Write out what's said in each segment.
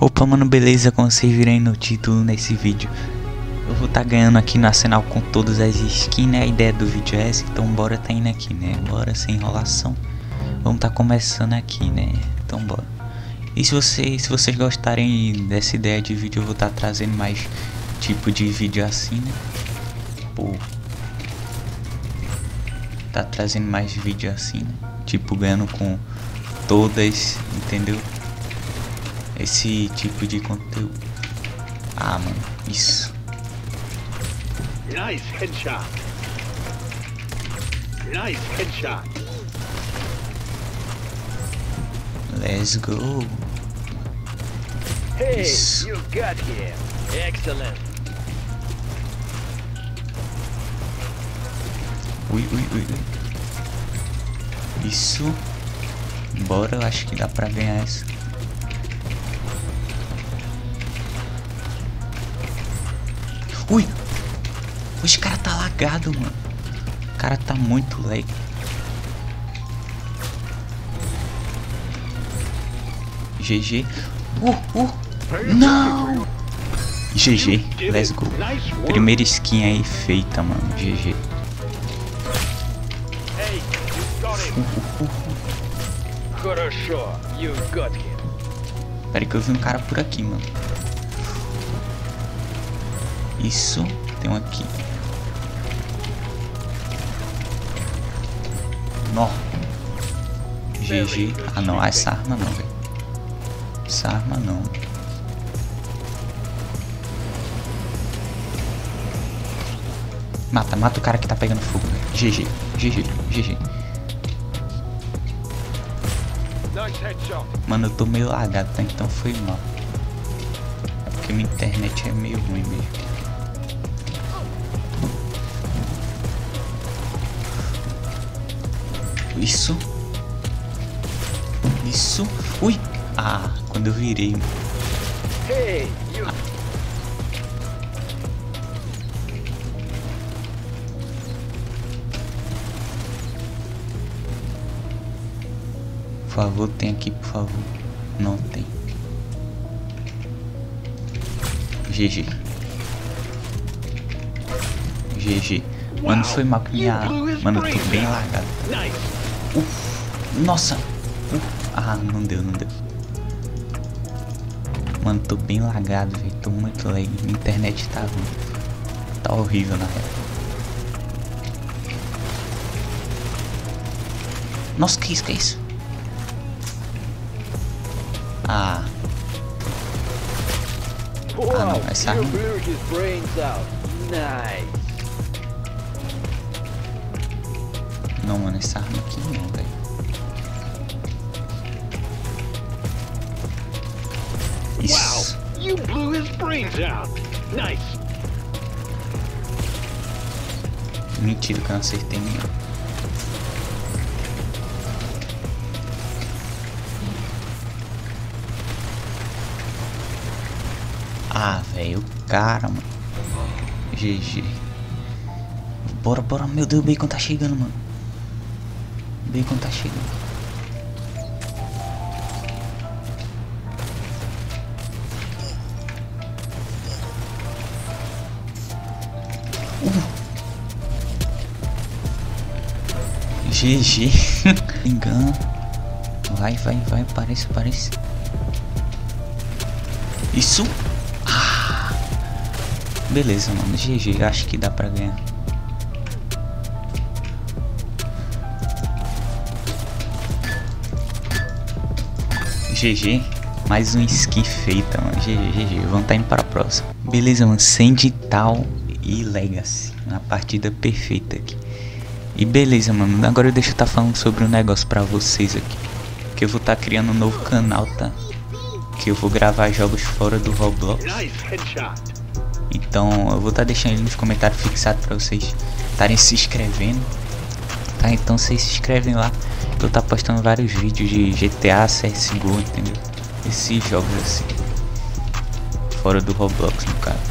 Opa, mano, beleza? Como vocês viram aí no título nesse vídeo, eu vou estar ganhando aqui no Arsenal com todas as skins, né? A ideia do vídeo é essa, então bora tá indo aqui, né? Bora, sem enrolação. Vamos tá começando aqui, né? Então bora. E se vocês gostarem dessa ideia de vídeo, eu vou estar trazendo mais tipo de vídeo assim, né? Pô, tá trazendo mais vídeo assim, né? Tipo, ganhando com todas, entendeu? Esse tipo de conteúdo. Ah, mano, isso. Nice headshot. Nice headshot. Let's go. Hey, Isso. you got him. Excellent. Ui. Isso. Bora, eu acho que dá pra ganhar essa. Ui! Esse cara tá lagado, mano. O cara tá muito lag. GG. Não! GG, let's go. Primeira skin aí feita, mano. GG. Hey, you got him. Хорошо, you got him. Pera que eu vi um cara por aqui, mano. Isso, tem um aqui. Nó. GG. Ah não, essa arma não, velho. Essa arma não. Mata o cara que tá pegando fogo, velho. GG. Nice headshot. Mano, eu tô meio lagado, tá? Então foi mal. É porque minha internet é meio ruim mesmo. Isso. Ui. Ah, quando eu virei. Hey, you. Por favor, tem aqui, por favor. Não tem. GG. Mano, foi mal que minha... Mano, eu tô bem lagado. Nice. Nossa. Ah, não deu. Mano, tô bem lagado, velho. Tô muito lag. Minha internet tá ruim. Tá horrível, na real. Nossa, que isso? Ah. Ah, não, essa arma. You blew his brains out. Nice. Não, mano, essa arma aqui não, velho. Isso. Wow, you blew his brains out. Nice. Mentira que eu não acertei nenhum. Ah, velho, o cara, mano. GG. Bora. Meu Deus, o Bacon tá chegando, mano. Bacon tá chegando. GG. Engano. Vai. Parece. Isso. Ah. Beleza, mano. GG. Acho que dá pra ganhar. GG. Mais uma skin feita, mano. GG. Vamos tá indo para a próxima. Beleza, mano. Sendital e Legacy. Uma partida perfeita aqui. E beleza, mano. Agora deixa eu tá falando sobre um negócio pra vocês aqui. Que eu vou tá criando um novo canal, tá? Que eu vou gravar jogos fora do Roblox. Nice headshot. Então eu vou tá deixando ele nos comentários fixado pra vocês estarem se inscrevendo. Tá? Então vocês se inscrevem lá. Eu tá postando vários vídeos de GTA, CSGO, entendeu? Esses jogos assim. Fora do Roblox, no caso.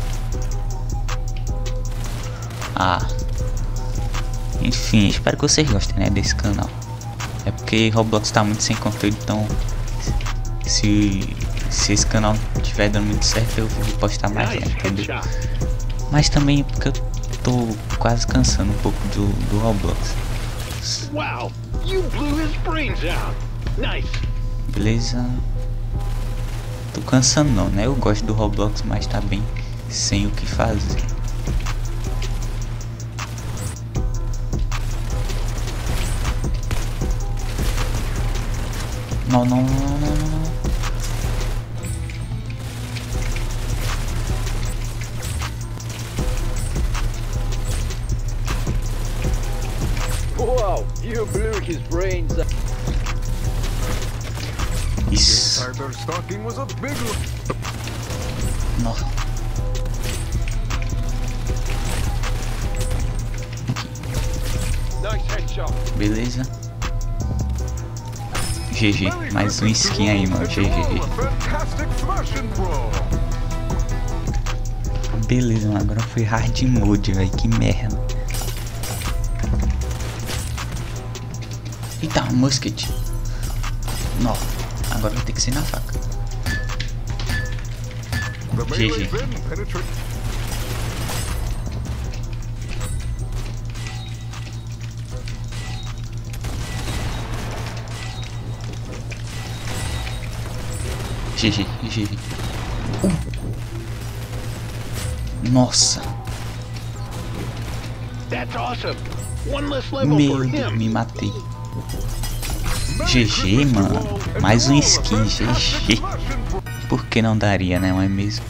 Ah. Enfim, espero que vocês gostem, né, desse canal. É porque Roblox tá muito sem conteúdo, então se se esse canal estiver dando muito certo, eu vou postar mais lá, entendeu? Mas também porque eu tô quase cansando um pouco do Roblox. Wow, you blew his brains out. Nice. Beleza? Tô cansando não, né? Eu gosto do Roblox, mas tá bem sem o que fazer. Não, não, não, não, não. Wow, you blew his brains out. Isso. Nossa. Nice headshot. Beleza. GG. Mais um skin aí, mano. GG. Beleza, mano. Agora foi hard mode, velho. Que merda. Eita, musket. Não. Agora vai ter que ser na faca. GG. GG, GG. Nossa. That's awesome. One less level Meu for Deus, him. me matei. GG, mano. Mais um skin, GG. Por que não daria, né? Não é mesmo?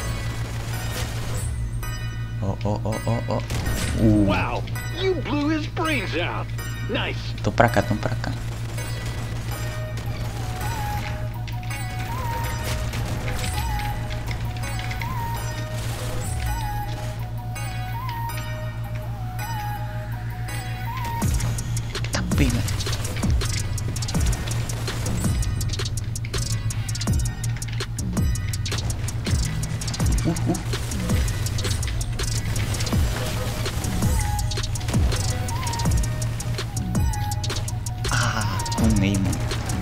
Ó, ó, ó, ó, ó. Wow, you blew his brains out. Nice. Tô pra cá, tô pra cá. Tá pena. Ah, tomei, mano.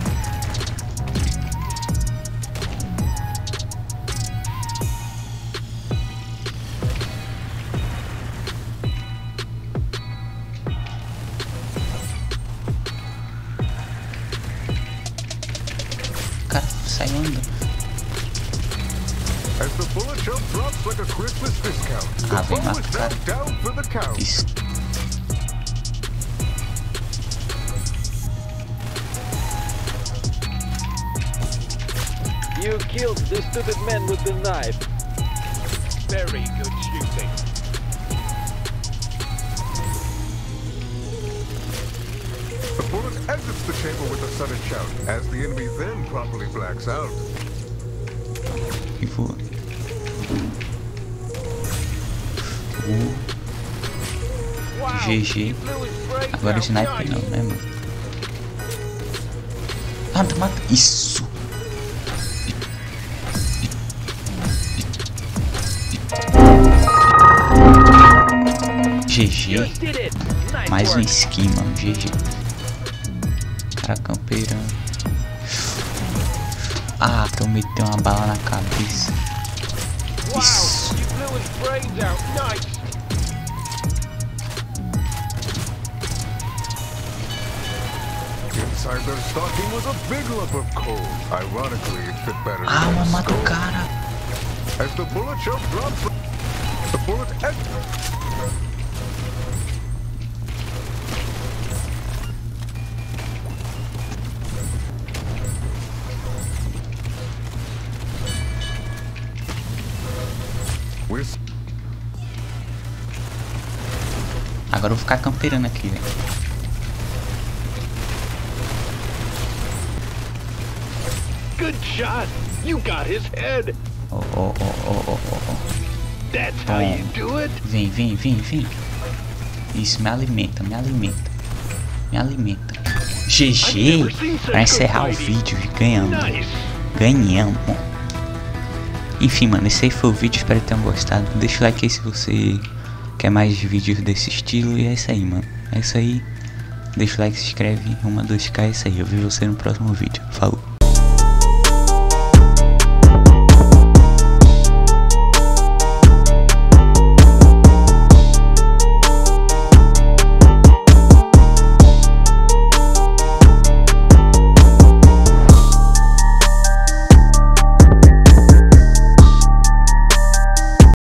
Cara, saiu andando. Ah, vem matar. Isso. You killed the stupid man with the knife. Very good shooting. The bullet exits the chamber with a sudden shout, as the enemy then promptly blacks out. E voa. Wow, GG. you blew his brains Agora o out. sniper Nice. não, né, mano? Mata, mata. Isso. GG. You did it. Nice Mais um work. skin, mano. GG. Cara campeirão. Ah, que eu meti uma bala na cabeça. Wow, Isso. you blew his brains out. Nice. Inside their stocking was a big lump of coal. Ironically, it fit better Ah, than mas their mata o skull. cara. As the bullet shell drops, the bullet exits. Agora eu vou ficar camperando aqui, velho. Good shot. You got his head. Ó, ó, ó, ó, ó, ó. That's how you do it. Vem, vem, vem, vem. Isso, me alimenta, me alimenta. Me alimenta. GG! Pra encerrar o vídeo, ganhamos. Nice. Ganhamos. Enfim, mano, esse aí foi o vídeo. Espero que tenham gostado. Deixa o like aí se você quer mais vídeos desse estilo. E é isso aí, mano. É isso aí. Deixa o like, se inscreve. 1, 2, K, é isso aí. Eu vejo você no próximo vídeo. Falou.